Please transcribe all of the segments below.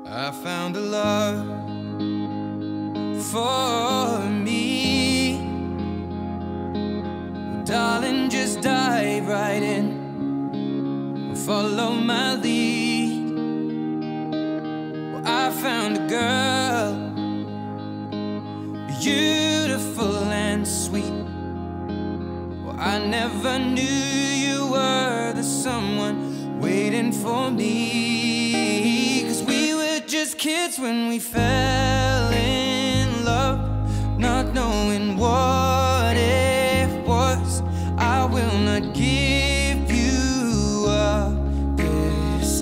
I found a love for me. Well, darling, just dive right in, follow my lead. Well, I found a girl, beautiful and sweet. Well, I never knew you were the someone waiting for me. 'Cause we were just kids when we fell in love, not knowing what it was. I will not give you up this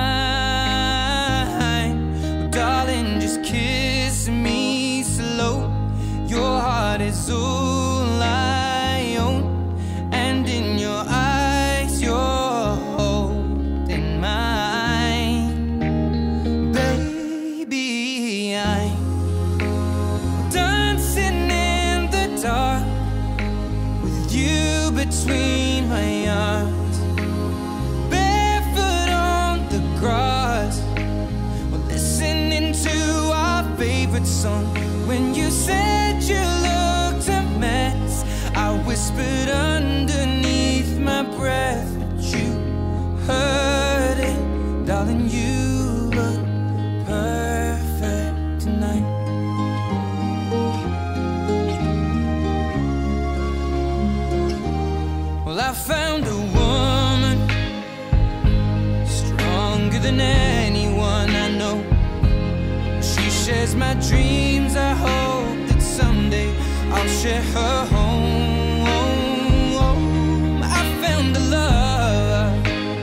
time. Oh, darling, just kiss me slow. Your heart is all I own, and in your eyes you're holding mine. Baby, I'm dancing in the dark with you between my arms, barefoot on the grass. We're listening to our favorite song. When you said you looked a mess, I whispered underneath my breath, but you heard it. Darling, you look perfect tonight. Well, I found a woman stronger than anyone I know. She shares my dreams. I hope that someday I'll share her home. I found a love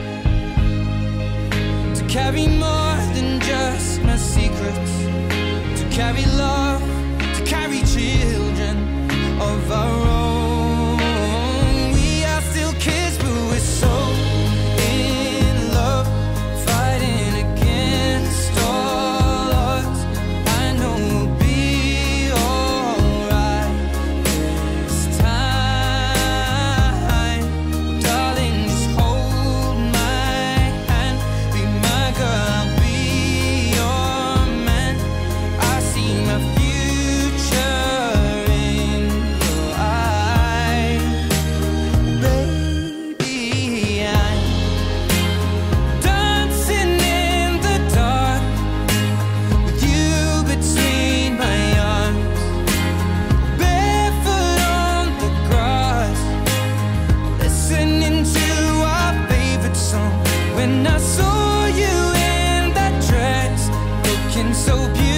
to carry more than just my secrets, to carry love, to carry children of our own. We are still kids, but we're so in love, fighting against all odds. I know we'll be alright this time. Oh, darling, just hold my hand, be my girl, I'll be your man. I see my future in your eyes. Baby, I'm dancing in the dark with you between my arms, barefoot on the grass, listening to our favorite song. When I saw you in that dress, looking so beautiful,